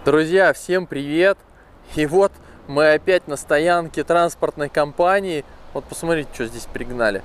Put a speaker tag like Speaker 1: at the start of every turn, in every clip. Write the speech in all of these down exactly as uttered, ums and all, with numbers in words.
Speaker 1: Друзья, всем привет! И вот мы опять на стоянке транспортной компании. Вот посмотрите, что здесь пригнали.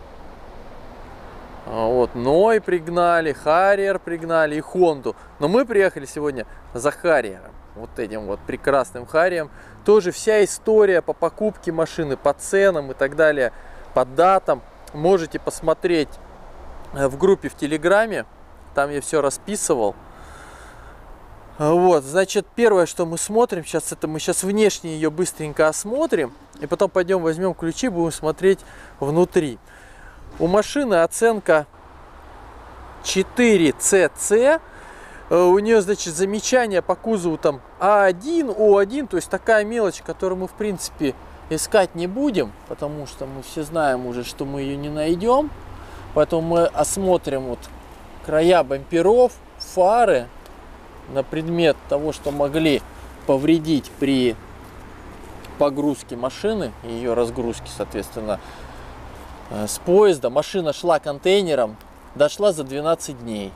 Speaker 1: Вот Ной пригнали, Харриер пригнали и Хонду. Но мы приехали сегодня за Харриером. Вот этим вот прекрасным Харриером. Тоже вся история по покупке машины, по ценам и так далее, по датам. Можете посмотреть в группе в Телеграме. Там я все расписывал. Вот, значит, первое, что мы смотрим сейчас, это мы сейчас внешне ее быстренько осмотрим, и потом пойдем возьмем ключи, будем смотреть внутри. У машины оценка четыре цэ цэ, у нее, значит, замечания по кузову там А один, О один, то есть такая мелочь, которую мы, в принципе, искать не будем, потому что мы все знаем уже, что мы ее не найдем, поэтому мы осмотрим вот края бамперов, фары, на предмет того, что могли повредить при погрузке машины и ее разгрузке, соответственно, с поезда. Машина шла контейнером, дошла за двенадцать дней.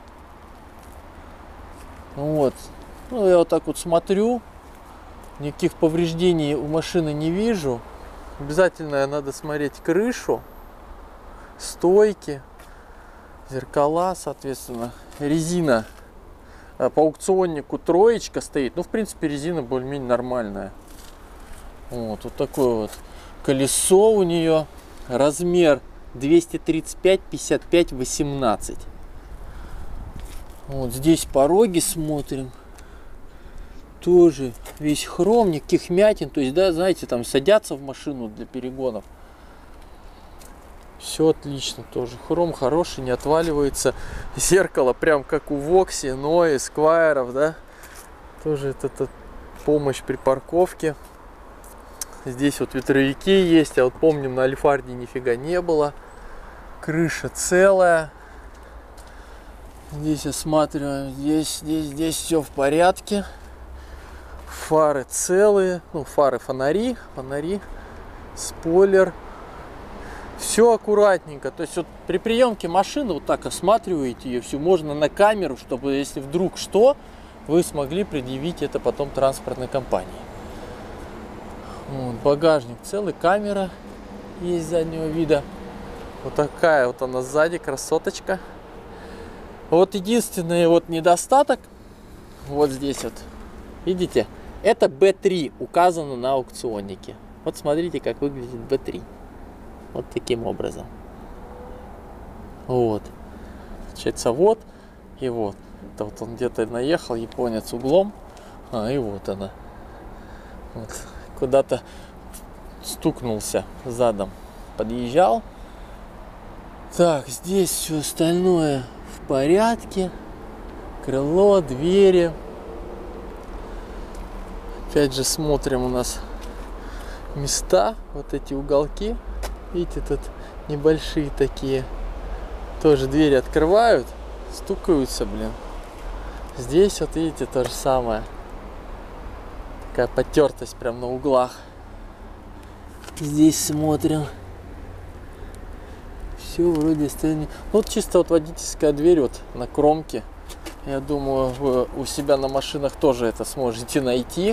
Speaker 1: Вот. Ну, я вот так вот смотрю, никаких повреждений у машины не вижу. Обязательно надо смотреть крышу, стойки, зеркала, соответственно, резина. По аукционнику троечка стоит. Ну, в принципе, резина более-менее нормальная. Вот, вот такое вот колесо у нее. Размер двести тридцать пять пятьдесят пять восемнадцать. Вот здесь пороги смотрим. Тоже весь хром, никаких мятин. То есть, да, знаете, там садятся в машину для перегонов. Все отлично, тоже хром хороший, не отваливается. Зеркало прям как у Вокси, Ной, Сквайров, да. Тоже это, это помощь при парковке. Здесь вот ветровики есть, а вот помним, на Альфарде нифига не было. Крыша целая. Здесь осматриваем, здесь, здесь, здесь все в порядке. Фары целые, ну фары, фонари, фонари, спойлер. Все аккуратненько, то есть вот при приемке машины вот так осматриваете ее, все можно на камеру, чтобы если вдруг что, вы смогли предъявить это потом транспортной компании. Вот, багажник целый, камера есть заднего вида. Вот такая вот она сзади, красоточка. Вот единственный вот недостаток, вот здесь вот, видите, это бэ три указано на аукционнике. Вот смотрите, как выглядит бэ три. Вот таким образом. Вот. Получается вот и вот. Это вот он где-то наехал, японец углом. А, и вот она. Вот. Куда-то стукнулся задом. Подъезжал. Так, здесь все остальное в порядке. Крыло, двери. Опять же смотрим, у нас места, вот эти уголки. Видите, тут небольшие такие. Тоже двери открывают, стукаются, блин. Здесь вот видите то же самое. Такая потертость прям на углах. Здесь смотрим. Все вроде стоит. Вот чисто вот водительская дверь вот на кромке. Я думаю, вы у себя на машинах тоже это сможете найти.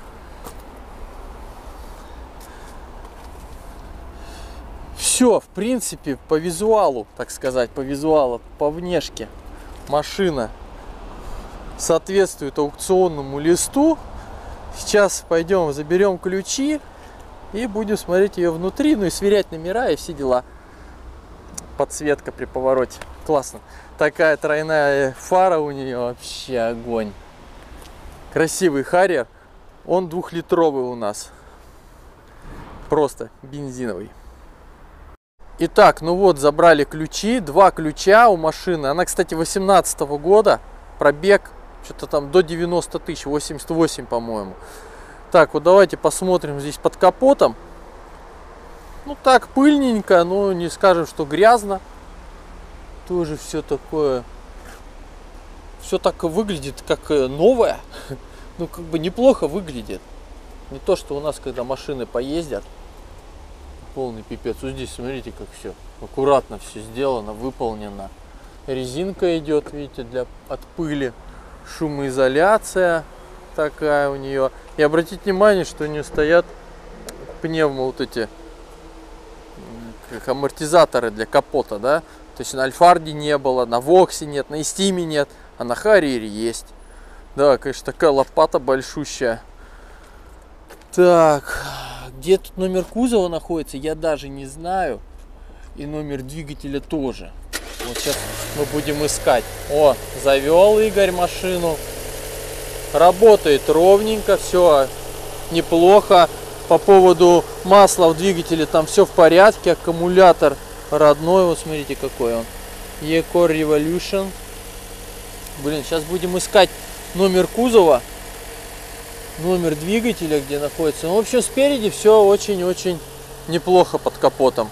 Speaker 1: Все, в принципе, по визуалу, так сказать, по визуалу, по внешке машина соответствует аукционному листу. Сейчас пойдем, заберем ключи и будем смотреть ее внутри, ну и сверять номера и все дела. Подсветка при повороте. Классно. Такая тройная фара у нее, вообще огонь. Красивый Харриер. Он двухлитровый у нас. Просто бензиновый. Итак, ну вот, забрали ключи, два ключа у машины. Она, кстати, восемнадцатого года, пробег что-то там до девяноста тысяч, восемьдесят восемь, по-моему. Так, вот давайте посмотрим здесь под капотом. Ну так, пыльненько, но не скажем, что грязно. Тоже все такое, все так выглядит, как новое. Ну, как бы неплохо выглядит. Не то, что у нас, когда машины поездят. Полный пипец. Вот здесь смотрите, как все аккуратно все сделано, выполнено. Резинка идет, видите, для от пыли. Шумоизоляция. такая у нее. И обратите внимание, что у нее стоят пневмо вот эти как амортизаторы для капота, да. То есть на Альфарде не было, на Воксе нет, на Эстиме нет, а на Харриере есть. Да, конечно, такая лопата большущая. Так, где тут номер кузова находится, я даже не знаю. И номер двигателя тоже. Вот сейчас мы будем искать. О, завел Игорь машину. Работает ровненько, все неплохо. По поводу масла в двигателе там все в порядке. Аккумулятор родной, вот смотрите какой он. E-Core Revolution. Блин, сейчас будем искать номер кузова, номер двигателя, где находится. Ну, в общем, спереди все очень-очень неплохо под капотом.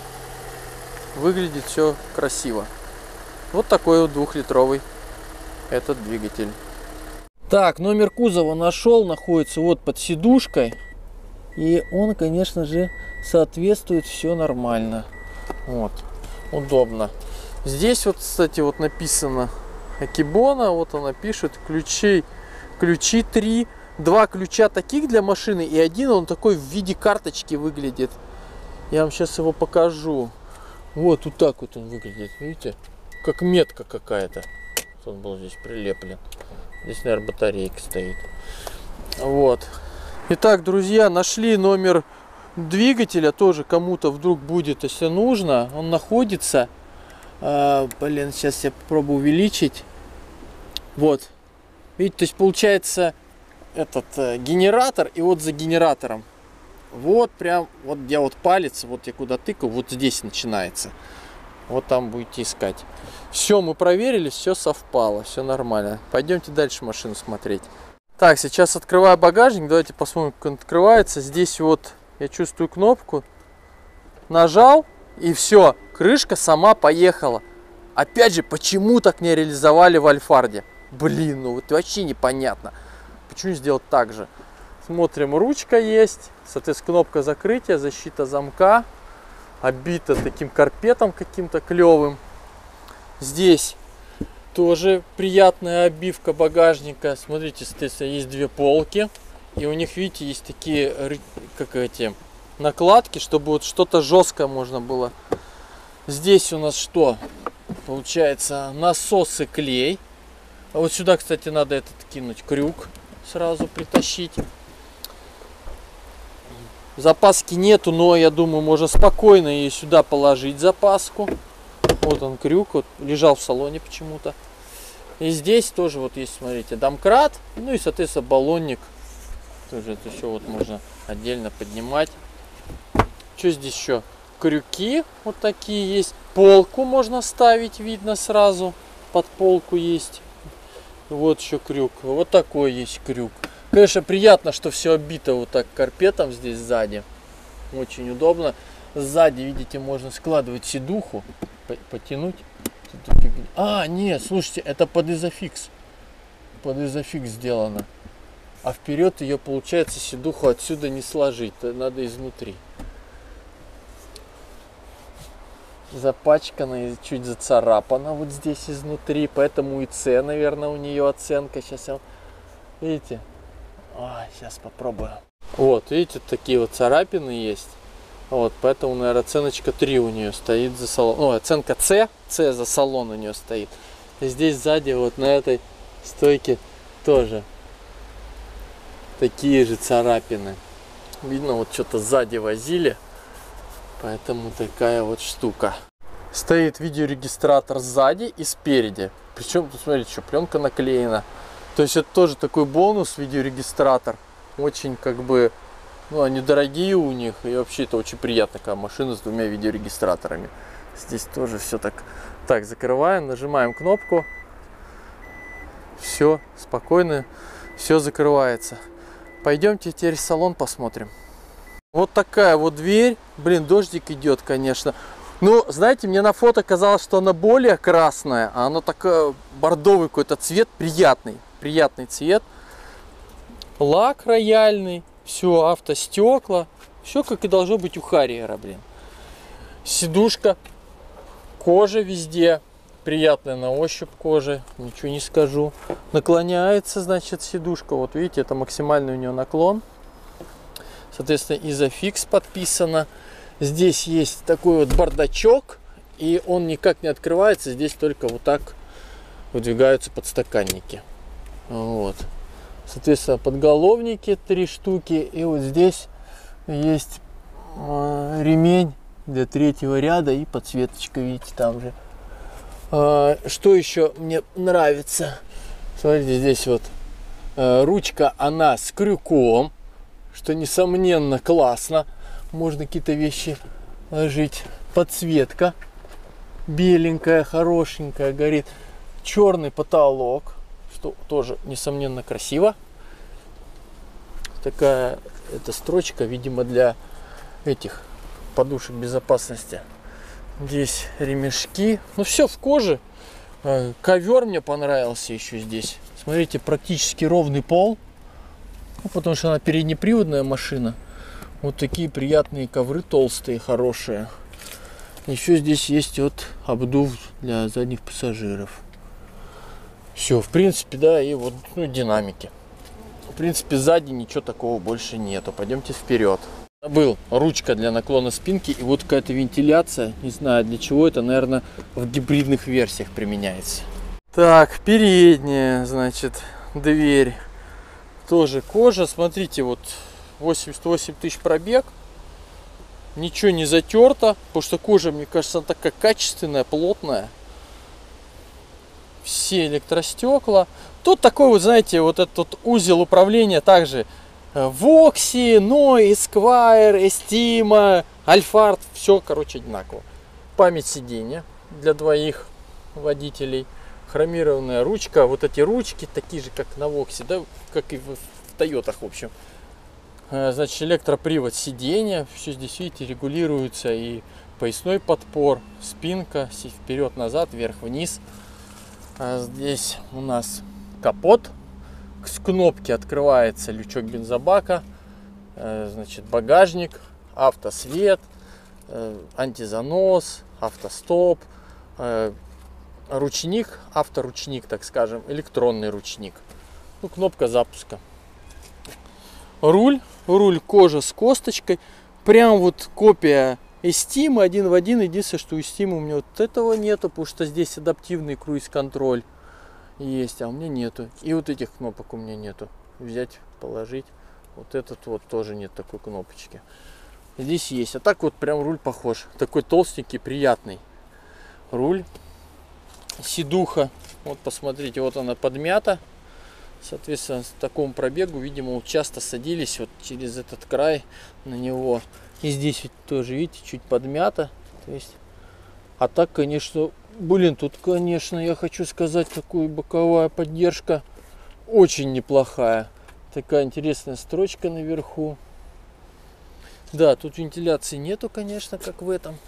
Speaker 1: Выглядит все красиво. Вот такой вот двухлитровый этот двигатель. Так, номер кузова нашел, находится вот под сидушкой. И он, конечно же, соответствует, все нормально. Вот, удобно. Здесь вот, кстати, вот написано Акибона, вот она пишет, ключи, ключи три, два ключа таких для машины, и один он такой в виде карточки выглядит. Я вам сейчас его покажу. Вот, вот так вот он выглядит, видите? Как метка какая-то. Он был здесь прилеплен. Здесь, наверное, батарейка стоит. Вот. Итак, друзья, нашли номер двигателя, тоже кому-то вдруг будет, если нужно. Он находится, а, блин, сейчас я попробую увеличить. Вот, видите, то есть получается этот э, генератор, и вот за генератором, вот прям, вот где вот палец, вот я куда тыкаю, вот здесь начинается. Вот там будете искать. Все, мы проверили, все совпало, все нормально. Пойдемте дальше машину смотреть. Так, сейчас открываю багажник, давайте посмотрим, как он открывается. Здесь вот я чувствую кнопку, нажал, и все, крышка сама поехала. Опять же, почему так не реализовали в Альфарде? Блин, ну вот вообще непонятно. Почему сделать так же? Смотрим, ручка есть, соответственно, кнопка закрытия, защита замка, обита таким карпетом каким-то клевым. Здесь тоже приятная обивка багажника. Смотрите, соответственно, есть две полки. И у них, видите, есть такие, как эти, накладки, чтобы вот что-то жесткое можно было. Здесь у нас что? Получается, насос и клей. А вот сюда, кстати, надо этот кинуть крюк, сразу притащить. Запаски нету, но я думаю, можно спокойно ее сюда положить, запаску. Вот он крюк, вот лежал в салоне почему-то. И здесь тоже вот есть, смотрите, домкрат, ну и, соответственно, баллонник. Тоже это все вот можно отдельно поднимать. Что здесь еще? Крюки вот такие есть. Полку можно ставить, видно сразу. Под полку есть. Вот еще крюк. Вот такой есть крюк. Конечно, приятно, что все обито вот так карпетом здесь сзади. Очень удобно. Сзади, видите, можно складывать сидуху. Потянуть. А, нет, слушайте, это под изофикс. Под изофикс сделано. А вперед ее, получается, сидуху отсюда не сложить. Надо изнутри. Запачкана и чуть зацарапана вот здесь изнутри. Поэтому и С, наверное, у нее оценка. Сейчас я... Видите? А, сейчас попробую. Вот, видите, такие вот царапины есть. Вот, поэтому, наверное, оценочка три у нее стоит за салон. Ну, оценка С, С за салон у нее стоит. И здесь сзади, вот на этой стойке тоже такие же царапины. Видно, вот что-то сзади возили. Поэтому такая вот штука. Стоит видеорегистратор сзади и спереди. Причем, тут смотрите, что пленка наклеена. То есть это тоже такой бонус, видеорегистратор. Очень как бы, ну, они дорогие у них. И вообще это очень приятно, такая машина с двумя видеорегистраторами. Здесь тоже все так. Так, закрываем, нажимаем кнопку. Все, спокойно, все закрывается. Пойдемте теперь в салон посмотрим. Вот такая вот дверь. Блин, дождик идет, конечно. Ну, знаете, мне на фото казалось, что она более красная, а она такая бордовый какой-то цвет, приятный. Приятный цвет. Лак рояльный. Все, автостекла. Все как и должно быть у Харриера, блин. Сидушка. Кожа везде. приятная на ощупь кожа, ничего не скажу. Наклоняется, значит, сидушка. Вот видите, это максимальный у нее наклон. Соответственно, изофикс подписано. Здесь есть такой вот бардачок, и он никак не открывается. Здесь только вот так выдвигаются подстаканники. Вот. Соответственно, подголовники три штуки. И вот здесь есть э, ремень для третьего ряда и подсветочка, видите, там же. Э, что еще мне нравится? Смотрите, здесь вот э, ручка, она с крюком, что несомненно классно. Можно какие-то вещи ложить. Подсветка беленькая, хорошенькая, горит. Черный потолок, что тоже несомненно красиво. Такая эта строчка, видимо, для этих подушек безопасности. Здесь ремешки. Ну все в коже. Ковер мне понравился еще здесь. Смотрите, практически ровный пол. Ну, потому что она переднеприводная машина. Вот такие приятные ковры, толстые, хорошие. Еще здесь есть вот обдув для задних пассажиров. Все, в принципе, да, и вот ну, динамики. В принципе, сзади ничего такого больше нету. Пойдемте вперед. Был ручка для наклона спинки и вот какая-то вентиляция. Не знаю для чего это, наверное, в гибридных версиях применяется. Так, передняя, значит, дверь. Тоже кожа. Смотрите, вот восемьдесят восемь тысяч пробег. Ничего не затерто, потому что кожа, мне кажется, она такая качественная, плотная. Все электростекла. Тут такой вот, знаете, вот этот вот узел управления также Voxy, Ной, Esquire, Estima, Alphard, все, короче, одинаково. Память сиденья для двоих водителей. Хромированная ручка. Вот эти ручки такие же, как на Voxy, да, как и в, в Тойотах, в общем. Значит, электропривод сиденья. Все здесь, видите, регулируется. И поясной подпор, спинка, вперед-назад, вверх-вниз. А здесь у нас капот. С кнопки открывается лючок бензобака. Значит, багажник, автосвет, антизанос, автостоп, ручник, авторучник, так скажем, электронный ручник. Ну, кнопка запуска. Руль. Руль кожа с косточкой. Прям вот копия Estima один в один. Единственное, что у Estima у меня вот этого нету, потому что здесь адаптивный круиз-контроль есть, а у меня нету. И вот этих кнопок у меня нету. Взять, положить. Вот этот вот тоже нет такой кнопочки. Здесь есть. А так вот прям руль похож. Такой толстенький, приятный руль. Сидуха. Вот посмотрите, вот она подмята. Соответственно, с такому пробегу, видимо, часто садились вот через этот край на него. И здесь вот тоже, видите, чуть подмято. То есть, а так, конечно, блин, тут, конечно, я хочу сказать, такую боковая поддержка очень неплохая. Такая интересная строчка наверху. Да, тут вентиляции нету, конечно, как в этом.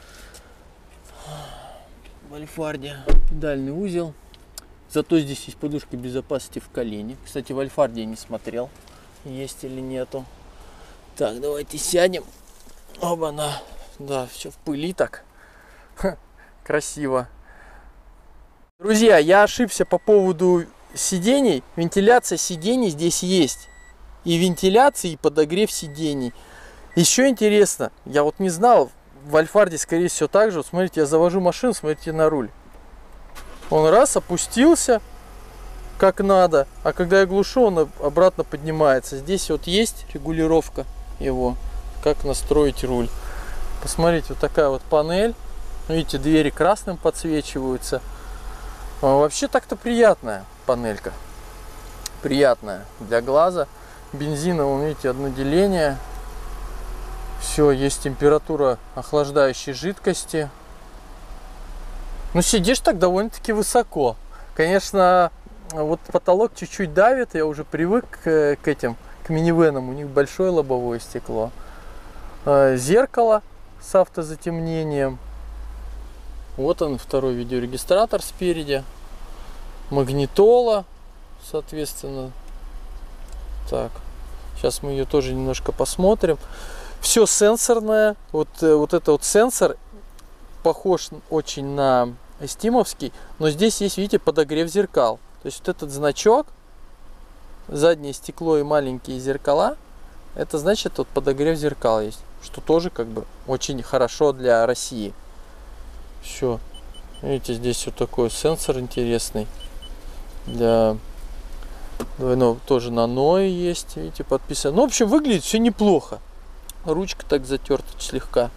Speaker 1: В Альфарде педальный узел. Зато здесь есть подушка безопасности в колени. Кстати, в Альфарде я не смотрел, есть или нету. Так, давайте сядем. Оба-на. Да, все в пыли так. Ха, красиво. Друзья, я ошибся по поводу сидений. Вентиляция сидений здесь есть. И вентиляция, и подогрев сидений. Еще интересно, я вот не знал, в Альфарде, скорее всего, так же. Вот смотрите, я завожу машину, смотрите на руль. Он раз опустился как надо, а когда я глушу, он обратно поднимается. Здесь вот есть регулировка его, как настроить руль. Посмотрите, вот такая вот панель. Видите, двери красным подсвечиваются. А вообще так-то приятная панелька. Приятная для глаза. Бензина, вон, видите, одно деление. Все, есть температура охлаждающей жидкости. Ну, сидишь так довольно-таки высоко. Конечно, вот потолок чуть-чуть давит. Я уже привык к, к этим, к минивенам. У них большое лобовое стекло. Зеркало с автозатемнением. Вот он, второй видеорегистратор спереди. Магнитола, соответственно. Так, сейчас мы ее тоже немножко посмотрим. Все сенсорное. Вот, вот это вот сенсор похож очень на эстимовский, но здесь есть, видите, подогрев зеркал. То есть вот этот значок, заднее стекло и маленькие зеркала, это значит, вот подогрев зеркал есть, что тоже как бы очень хорошо для России. Все. Видите, здесь вот такой сенсор интересный. Для двойного тоже нано есть, видите, подписано. Ну, в общем, выглядит все неплохо. Ручка так затерта слегка.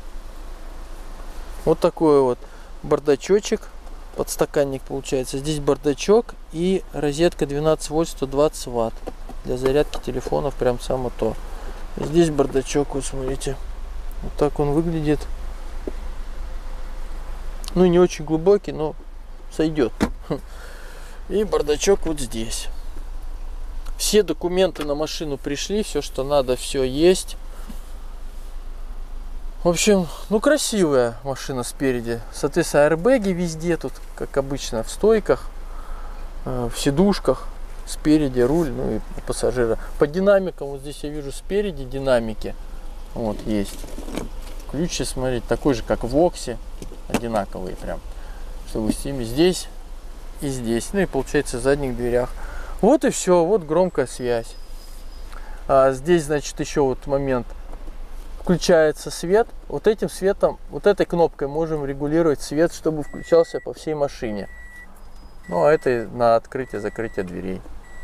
Speaker 1: Вот такой вот бардачочек. Подстаканник получается. Здесь бардачок и розетка двенадцать вольт сто двадцать ватт. Для зарядки телефонов прям само то. Здесь бардачок, вот смотрите. Вот так он выглядит. Ну, не очень глубокий, но сойдет. И бардачок вот здесь. Все документы на машину пришли, все, что надо, все есть. В общем, ну, красивая машина спереди. Соответственно, аэрбэги везде тут, как обычно, в стойках, в сидушках. Спереди руль, ну и у пассажира. По динамикам, вот здесь я вижу спереди динамики. Вот есть. Ключи, смотрите, такой же, как в Оксе. Одинаковые прям. Чтобы с ними здесь и здесь. Ну и получается в задних дверях. Вот и все. Вот громкая связь. А здесь, значит, еще вот момент. Включается свет. Вот этим светом, вот этой кнопкой можем регулировать свет, чтобы включался по всей машине. Ну а это на открытие-закрытие дверей.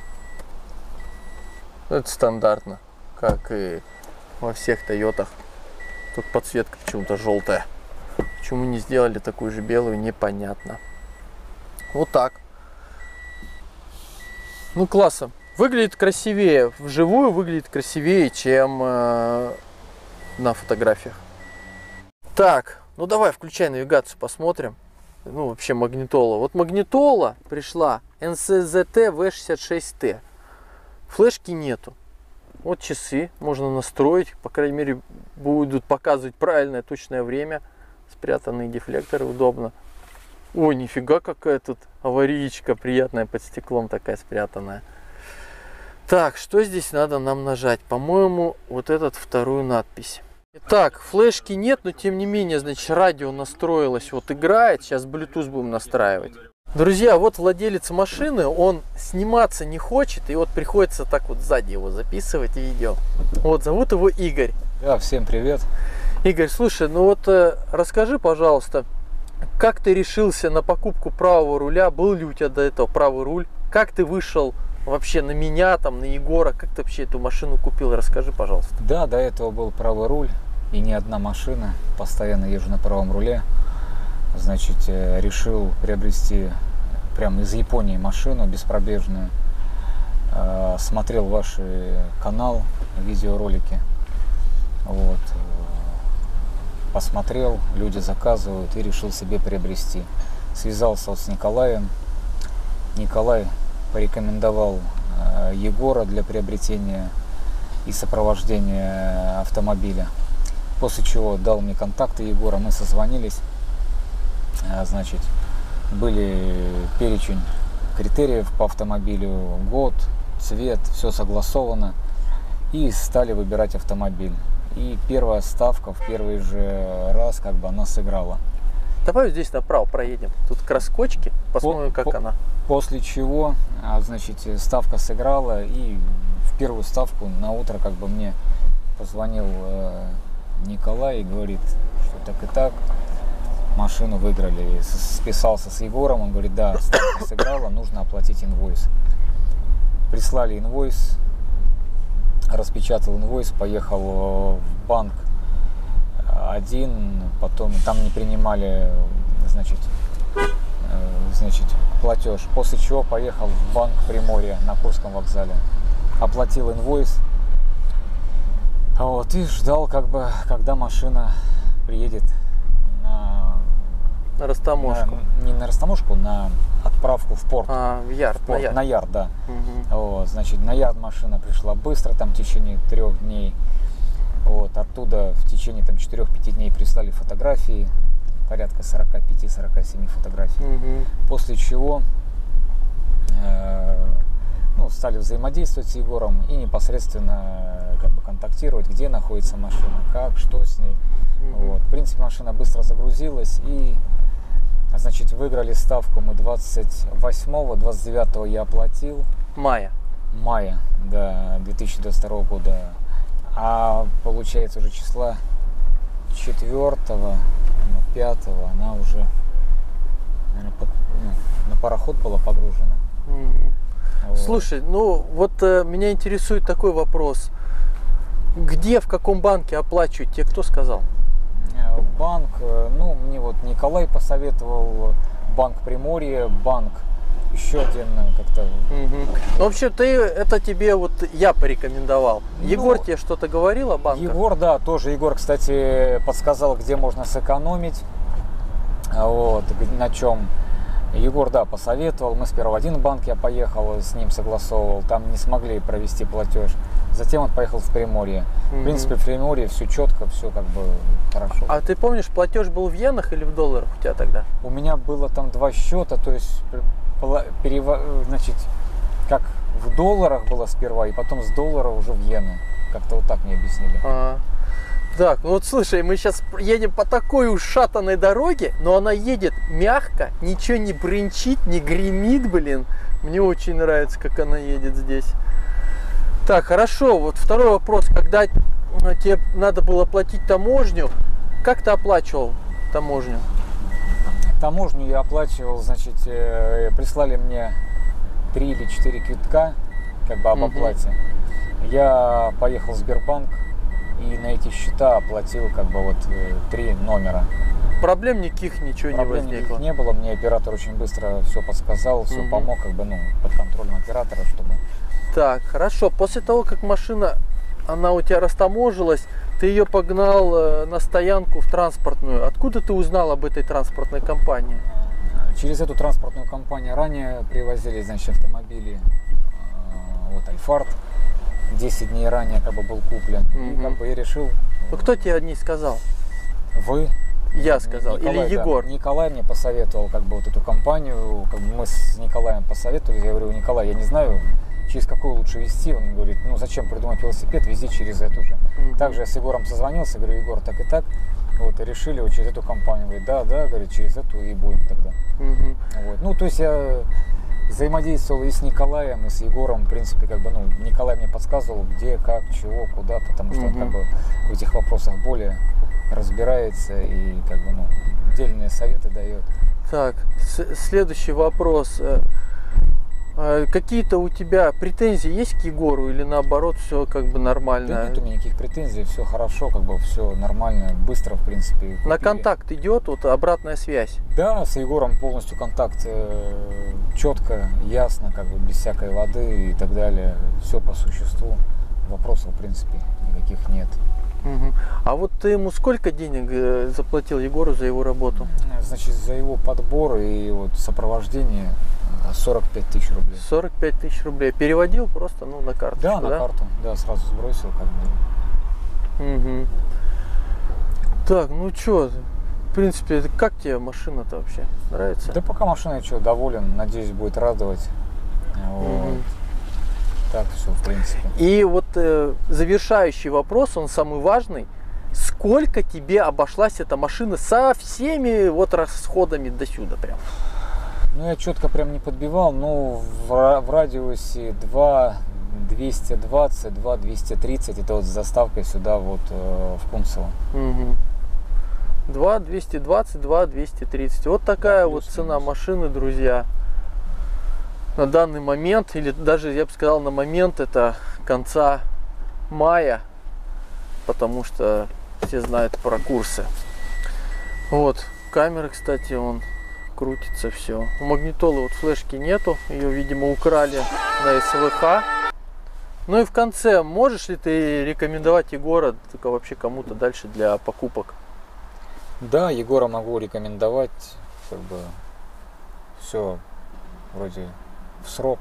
Speaker 1: Это стандартно, как и во всех Тойотах. Тут подсветка почему-то желтая. Почему не сделали такую же белую, непонятно. Вот так. Ну, классно. Выглядит красивее. Вживую выглядит красивее, чем э, на фотографиях. Так, ну давай включай навигацию, посмотрим. Ну, вообще магнитола. Вот магнитола пришла эн эс зет ви шестьдесят шесть тэ. Флешки нету. Вот часы можно настроить. По крайней мере, будут показывать правильное точное время. Спрятанные дефлекторы, удобно. Ой, нифига, какая тут аварийка приятная под стеклом такая спрятанная. Так, что здесь надо нам нажать? По-моему, вот этот вторую надпись. Итак, флешки нет, но тем не менее, значит, радио настроилось, вот играет. Сейчас Bluetooth будем настраивать. Друзья, вот владелец машины, он сниматься не хочет, и вот приходится так вот сзади его записывать видео. Вот, зовут его Игорь.
Speaker 2: Да, всем привет.
Speaker 1: Игорь, слушай, ну вот э, расскажи, пожалуйста, как ты решился на покупку правого руля? Был ли у тебя до этого правый руль? Как ты вышел вообще на меня, там, на Егора? Как ты вообще эту машину купил? Расскажи, пожалуйста.
Speaker 2: Да, до этого был правый руль, и не одна машина. Постоянно езжу на правом руле. Значит, решил приобрести прямо из Японии машину беспробежную. Смотрел ваш канал, видеоролики. Вот. Посмотрел, люди заказывают, и решил себе приобрести. Связался вот с Николаем. Николай порекомендовал Егора для приобретения и сопровождения автомобиля. После чего дал мне контакты Егора, мы созвонились. Значит, были перечень критериев по автомобилю, год, цвет, все согласовано. И стали выбирать автомобиль. И первая ставка в первый же раз как бы она сыграла.
Speaker 1: Давай здесь направо проедем. Тут краскочки, посмотрим,
Speaker 2: по,
Speaker 1: как
Speaker 2: по,
Speaker 1: она.
Speaker 2: После чего, значит, ставка сыграла, и в первую ставку на утро как бы мне позвонил э, Николай и говорит, что так и так, машину выиграли. Списался с Егором, он говорит, да, ставка сыграла, нужно оплатить инвойс. Прислали инвойс, распечатал инвойс, поехал в банк один, потом там не принимали, значит, значит, платеж. После чего поехал в банк Приморья на Курском вокзале, оплатил инвойс, вот, и ждал, как бы, когда машина приедет на,
Speaker 1: на растаможку.
Speaker 2: На, не на растаможку, на отправку в порт.
Speaker 1: А, в Ярд.
Speaker 2: В порт,
Speaker 1: на Ярд,
Speaker 2: на Ярд, да.
Speaker 1: Угу.
Speaker 2: Вот, значит, на Ярд машина пришла быстро, там в течение трех дней. Вот, оттуда в течение там четырёх-пяти дней прислали фотографии, порядка сорока пяти — сорока семи фотографий.
Speaker 1: Угу.
Speaker 2: После чего э, ну, стали взаимодействовать с Егором и непосредственно как бы контактировать, где находится машина, как, что с ней. Угу. Вот. В принципе, машина быстро загрузилась, и Значит, выиграли ставку мы двадцать восьмого, двадцать девятого я оплатил.
Speaker 1: Мая.
Speaker 2: Мая, да, две тысячи двадцать второго года. А получается уже числа четвёртого, пятого она уже, наверное, под, ну, на пароход была погружена.
Speaker 1: Угу.
Speaker 2: Вот.
Speaker 1: Слушай, ну вот э, меня интересует такой вопрос. Где, в каком банке оплачивать? Тебе кто сказал?
Speaker 2: Банк, ну, мне вот Николай посоветовал, банк Приморье, банк еще один как-то.
Speaker 1: Угу. Ну, вообще, ты, это тебе вот я порекомендовал. Ну, Егор тебе что-то говорил о банках?
Speaker 2: Егор, да, тоже. Егор, кстати, подсказал, где можно сэкономить. Вот, на чем. Егор, да, посоветовал. Мы сперва в один банк я поехал, с ним согласовывал. Там не смогли провести платеж. Затем он поехал в Приморье. Mm-hmm. В принципе, в Приморье все четко, все как бы хорошо.
Speaker 1: А ты помнишь, платеж был в иенах или в долларах у тебя тогда?
Speaker 2: У меня было там два счета, то есть, перево... значит, как в долларах было сперва, и потом с доллара уже в иены. Как-то вот так мне объяснили.
Speaker 1: А-а-а. Так, ну вот слушай, мы сейчас едем по такой ушатанной дороге, но она едет мягко, ничего не бренчит, не гремит, блин. Мне очень нравится, как она едет здесь. Так, хорошо, вот второй вопрос. Когда тебе надо было платить таможню, как ты оплачивал таможню?
Speaker 2: Таможню я оплачивал, значит, э, прислали мне три или четыре квитка, как бы об угу. оплате. Я поехал в Сбербанк и на эти счета оплатил как бы вот э, три номера.
Speaker 1: Проблем никаких ничего
Speaker 2: Проблем
Speaker 1: не возникло?
Speaker 2: Проблем не было, мне оператор очень быстро все подсказал, все угу. помог, как бы, ну, под контролем оператора, чтобы...
Speaker 1: Так, хорошо. После того, как машина, она у тебя растаможилась, ты ее погнал на стоянку в транспортную. Откуда ты узнал об этой транспортной компании?
Speaker 2: Через эту транспортную компанию ранее привозили, значит, автомобили. Вот Альфард. десять дней ранее как бы был куплен. Угу. И как бы я решил...
Speaker 1: Ну, кто тебе о ней сказал?
Speaker 2: Вы.
Speaker 1: Я сказал.
Speaker 2: Николай,
Speaker 1: или Егор?
Speaker 2: Да, Николай мне посоветовал как бы вот эту компанию. Как бы мы с Николаем посоветовали. Я говорю, Николай, я не знаю, через какую лучше везти. Он говорит, ну зачем придумать велосипед, вези через эту же. Mm-hmm. Также я с Егором созвонился, говорю, Егор, так и так. Вот, и решили вот через эту компанию. Говорит, да, да, говорит, через эту и будем тогда. Mm-hmm. Вот. Ну, то есть я взаимодействовал и с Николаем, и с Егором. В принципе, как бы, ну, Николай мне подсказывал, где, как, чего, куда, потому что mm-hmm. он как бы в этих вопросах более разбирается и как бы, ну, отдельные советы дает.
Speaker 1: Так, следующий вопрос. Какие-то у тебя претензии есть к Егору или наоборот все как бы нормально?
Speaker 2: Да нет у меня никаких претензий, все хорошо, как бы все нормально, быстро в принципе. Купили.
Speaker 1: На контакт идет вот обратная связь?
Speaker 2: Да, с Егором полностью контакт э, четко, ясно, как бы без всякой воды и так далее, все по существу, вопросов в принципе никаких нет.
Speaker 1: Угу. А вот ты ему сколько денег заплатил Егору за его работу?
Speaker 2: Значит, за его подбор и вот сопровождение сорок пять тысяч рублей.
Speaker 1: сорок пять тысяч рублей. Переводил просто, ну, на карту?
Speaker 2: Да, на да? карту. Да, сразу сбросил как бы.
Speaker 1: Угу. Так, ну что, в принципе, как тебе машина-то вообще? Нравится?
Speaker 2: Да пока машина, что, доволен. Надеюсь, будет радовать. Вот. Угу. Так все, в принципе.
Speaker 1: И вот э, завершающий вопрос, он самый важный. Сколько тебе обошлась эта машина со всеми вот расходами до сюда прям?
Speaker 2: Ну, я четко прям не подбивал, но в, в радиусе два двести двадцать, два двести тридцать, это вот с доставкой сюда вот э, в Кунцево.
Speaker 1: Угу. два двести двадцать, два двести тридцать. Вот такая да, вот цена машины, друзья. На данный момент, или даже я бы сказал на момент, это конца мая, потому что все знают про курсы. Вот, камера, кстати, он крутится все. У магнитолы вот флешки нету, ее, видимо, украли на эс вэ ха. Ну и в конце, можешь ли ты рекомендовать Егора только вообще кому-то дальше для покупок?
Speaker 2: Да, Егора могу рекомендовать, как бы все вроде в срок,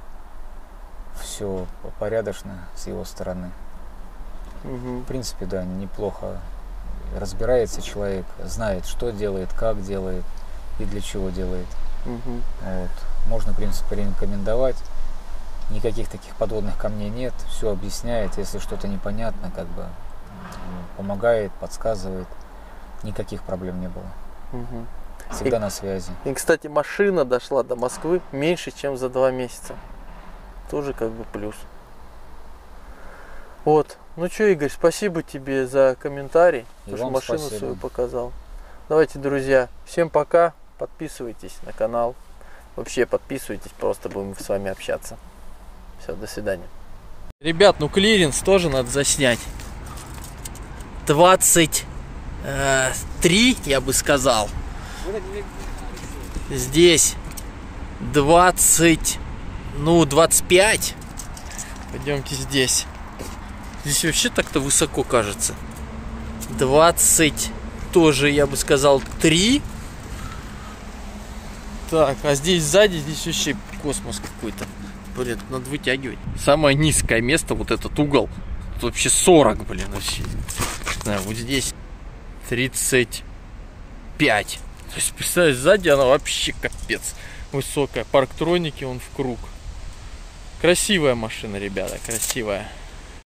Speaker 2: все порядочно с его стороны. Угу. В принципе, да, неплохо разбирается человек, знает, что делает, как делает и для чего делает. Угу. Вот. Можно, в принципе, рекомендовать. Никаких таких подводных камней нет, все объясняет, если что-то непонятно, как бы помогает, подсказывает. Никаких проблем не было.
Speaker 1: Угу.
Speaker 2: Всегда
Speaker 1: и,
Speaker 2: на связи.
Speaker 1: И, кстати, машина дошла до Москвы меньше, чем за два месяца. Тоже как бы плюс. Вот. Ну что, Игорь, спасибо тебе за комментарий. Потому что машину
Speaker 2: спасибо.
Speaker 1: свою показал. Давайте, друзья, всем пока. Подписывайтесь на канал. Вообще подписывайтесь, просто будем с вами общаться. Все, до свидания. Ребят, ну клиренс тоже надо заснять. двадцать три, я бы сказал. Здесь двадцать, ну двадцать пять. Пойдемте здесь. Здесь вообще так-то высоко кажется. двадцать тоже, я бы сказал, три. Так, а здесь сзади, здесь вообще космос какой-то. Блин, надо вытягивать. Самое низкое место, вот этот угол. Тут вообще сорок, блин, вообще. Не знаю, вот здесь тридцать пять. То есть, представляешь, сзади она вообще капец высокая. Парктроники, он в круг. Красивая машина, ребята, красивая.